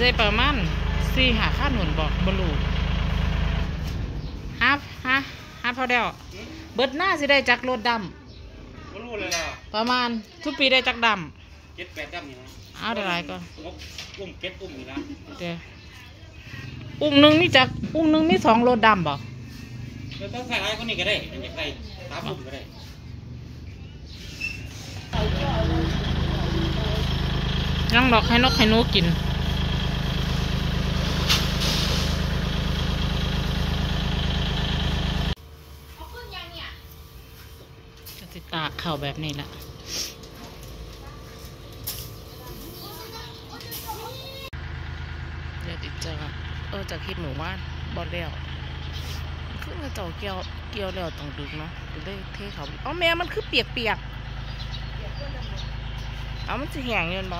ได้ประมาณ4-5ขั้นหนุนบอกบลูฮะพอเดียวเบิดหน้าสิได้จักรถดำบลูเลยล่ะประมาณทุกปีได้จักรดำ7-8 ดำนี่นะเอาได้ไรก็อุ้ม7 อุ้มนี่นะเดี๋ยวอุ้มหนึ่งมี2 รถดำบอกเราต้องใส่อะไรคนนี้ก็ได้ไม่ใส่3 อุ้มก็ได้ยังดอกให้นกให้หนูกินจะติดตากเข่าแบบนี้แหละเดี๋ยวติดจะคิดหมูว่าบอลเลี้ยวขึ้นกระจกเกี่ยวเลี้ยวต้องดึกเนาะจะได้เทเขาเอาแม่มันคือเปียกเอามันจะแห้งเงินบ่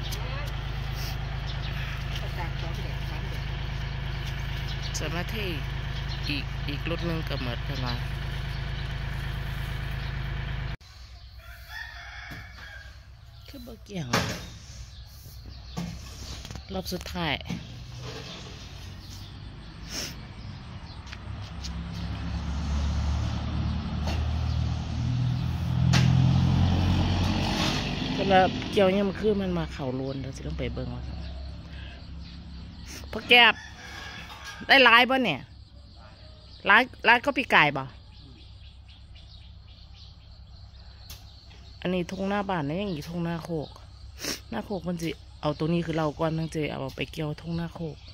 จะมาที่อีกรถนึงกับหมดกันมาคือบ่เกี่ยงรอบสุดท้ายเวลาเกี่ยวเนี่ยมันคือมันมาเข่าโลนเราจะต้องไปเบิ้งว่าพอแกบได้ร้ายป่ะเนี่ยร้ายก็ปีไก่ป่ะอันนี้ทุ่งหน้าบ้านนะยังอีกทุ่งหน้าโคกมันจะเอาตัวนี้คือเราก่อนทั้งเจเอาไปเกี่ยวทุ่งหน้าโคก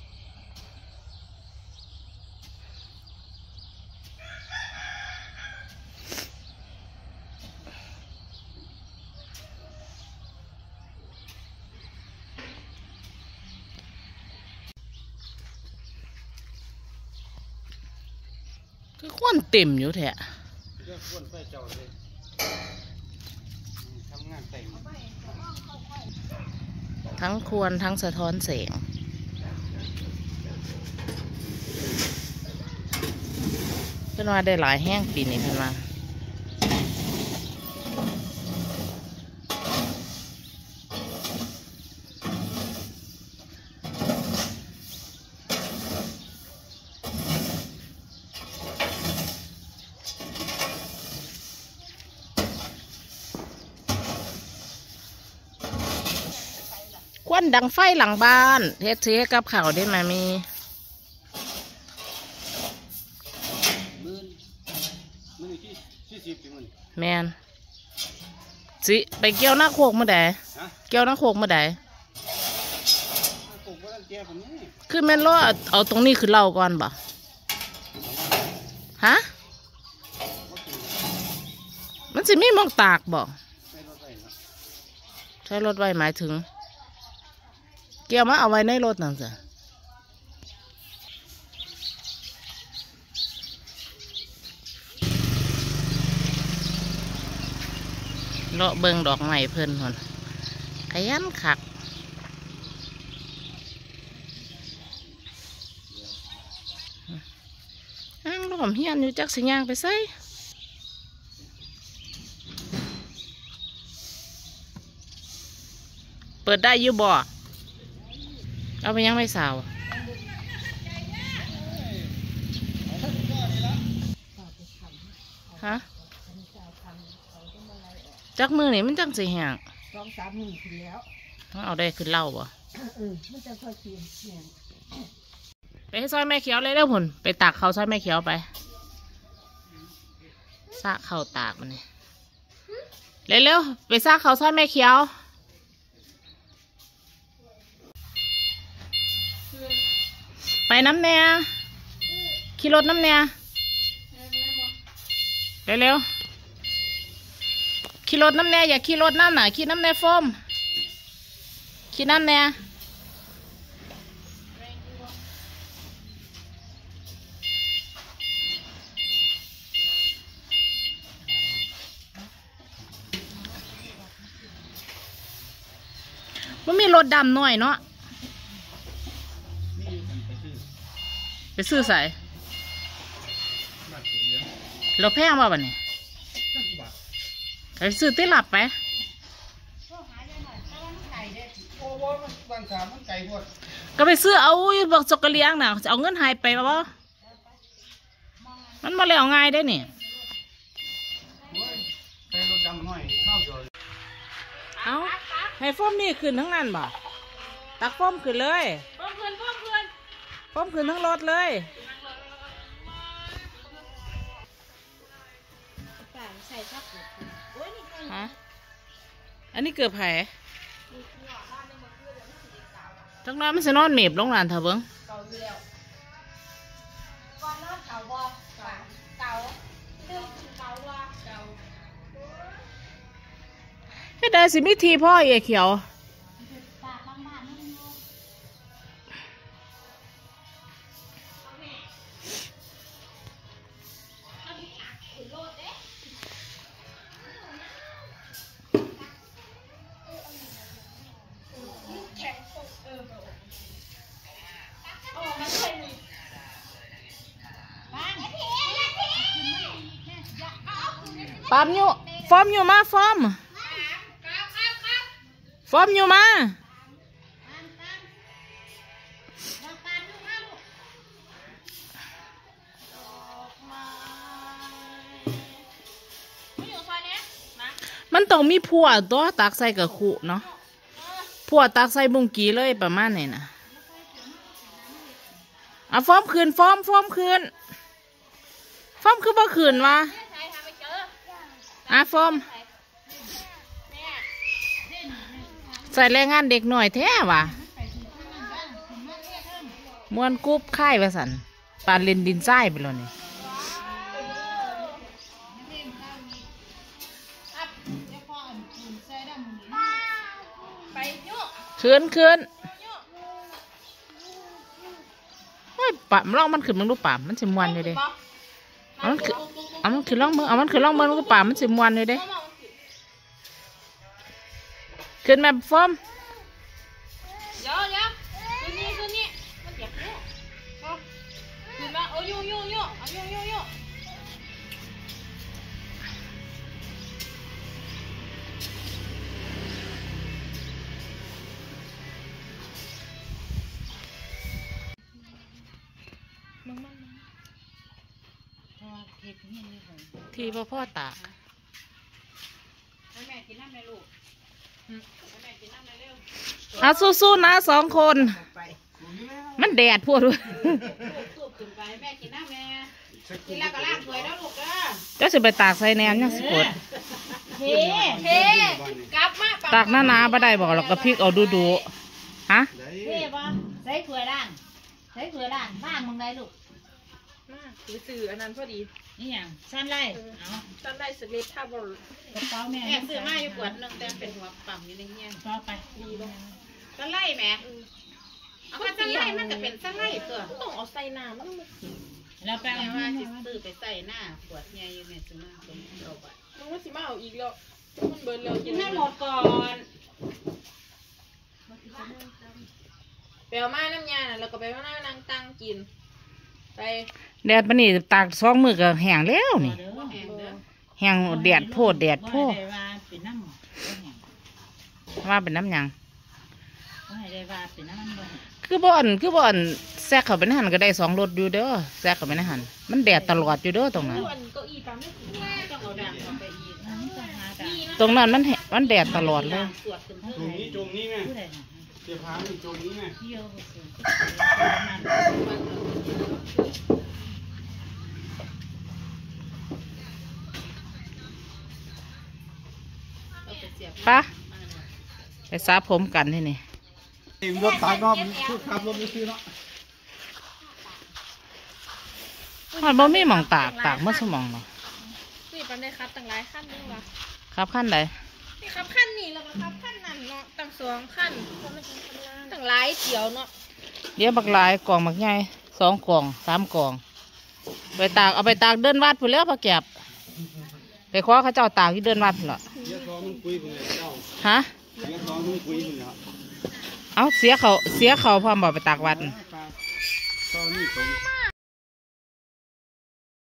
คือควันเต็มอยู่แท้ทั้งควรทั้งสะท้อนแสงเพื่อนว่าได้หลายแห้งปีนี้เพื่อนว่าควันดังไฟหลังบ้านเทสกับข่าวได้ไหมมีแมนสิไปเกี่ยวหน้าโคกเมื่อใดเกี่ยวหน้าโคกเมื่อใดคือแม่นล้อเอาตรงนี้คือเล่าก่อนบ่ฮะมันสิมีมองตากบ่ใช้รถไว้หมายถึงเกี่ยวมาเอาไว้ในรถนั่นสิเลาะเบิงดอกไม้เพิ่นคนขยันขักอ้างล้อมเฮียนอยู่จักสิย่างไปใส่เปิดได้อยู่บ่เอาไปยังไม่สาวฮะจักมือนี่มันจังสิแห้ง2-3 มื้อขึ้นแล้วเอาได้ขึ้นเล่าบ่มันจะค่อยกินไปให้ซอยแม่เขียวเลยเร็วหุ่นไปตากเขาซอยแม่เขียวไปซากเขาตากมันนี่เร็วๆไปซากเขาซอยแม่เขียวไปน้ำแน่ขี่รถน้ำแน่เร็วๆขี่รถน้ำแน่อย่าขี่รถน้ำหนาขี่น้ำแน่โฟมขี่น้ำแน่มันมีรถดำหน่อยเนาะไปซื้อใส่เราแพงมาบ่เนี่ยไปซื้อติหลับไปก็ไปซื้อเอาบอกจกกระเลียงน่ะจะเอาเงินหายไปป่ะมันมาแล้วง่ายได้เนี่ยเอาให้ฟ้อมนี่ขึ้นทั้งนั้นบ่ตักฟ้อมขึ้นเลยฟ้อมขึ้นทั้งรถเลยฮะอันนี้เกือบไผ่ทั้งนั้นมันจะนอนเมบลงลานเถอะเบิ้งให้ได้สิมิทีพ่อเอ๋เขียวปามอยู่ฟอมอยู่มาฟอมอยู่มามันต้องมีผัวตัวตักใส่กับขู่เนาะผัวตักใส่บุงกีเลยประมาณนี้นะอ่ะฟอมคืนฟอมคืนคือบ่คืนวะฟอมใส่แรงงานเด็กหน่อยแท้วะมวนกุ๊บค่ายประสันปานเล่นดินทรายไปแล้วนี่คืนเฮ้ยปะลองมันขึ้นมึงดูป่ามันสิมวนเลยเด้มันขึ้นลองมึงดูป่ามันสิมวนเลยเด้ขึ้นมาฟอมเดี๋ยวคืนนี้มันเจ็บเนี่ยคืนมาโอ้ยุ่งทีพ่อตากแม่กินน้ำในลูกแม่กินน้ำในเร็วสู้ๆนะ2 คนมันแดดพวกด้วยสูบขึ้นไปแม่กินน้ำแม่กินแล้วก็ล้างถ้วยแล้วลูกก็จะไปตากใส่แนมยังสกดเฮ้กลับมาตากหน้าบ่ได้บอกเราก็พริกเอาดูฮะเฮ้บ่ใส่ถ้วยล้างบ้านมึงได้ลูกมาซื้ออันนั้นพอดีนี่อย่างสั้นไล่สลิปถ้าบอลกระเป๋าแม่ซื้อมาอยู่ขวดนึงแต่เป็นหัวปั๊มอยู่ในเงี้ยต่อไปดีบ้างสั้นไล่แม่เอาไปสั้นไล่มันจะเป็นสั้นไล่ตัวต้องเอาใส่น้ำมันแล้วแปลว่าจะซื้อไปใส่หน้าขวดเงี้ยอยู่เนี่ยซื้อมาเป็นเราบัดมันว่าสิมาเอาอีกแล้วมันเบิร์นแล้วกินให้หมดก่อนไปเอามาน้ำยาแล้วก็ไปเอาน้ำตั้งกินแดดปะนี่ตาก2 มือก็แห้งแล้วนี่แห้งแดดโพดว่าเป็นน้ำยังคือบ่อนแซกเข้าไปในหันก็ได้2 รถอยู่เด้อแซกเข้าไปในหันมันแดดตลอดอยู่เด้อตรงนั้นมันแดดตลอดเลยจงนี้แม่เสียพาจงนี้แม่ปะไปสระผมกันที่นี่รถตากนอกคือขับรถไม่ซื้อเนาะมันบ่มีหม่องตากเมื่อสมองเนาะนี่ปันได้ครับตั้งหลายขั้นนี่วะครับขั้นใดนี่ครับขั้นนี้แล้วก็ครับขั้นนั้นเนาะตั้ง2 ขั้นตั้งหลายเกี่ยวเนาะเดี๋ยวบักหลายกล่องบักใหญ่2 กล่อง3 กล่องไปตากเอาไปตากเดินวัดพุ่นแล้วพอแก็บไปขอเขาเจ้าตากที่เดินวัดพุ่นละฮะเอาเสียเขาพร้อมบอกไปตากวัด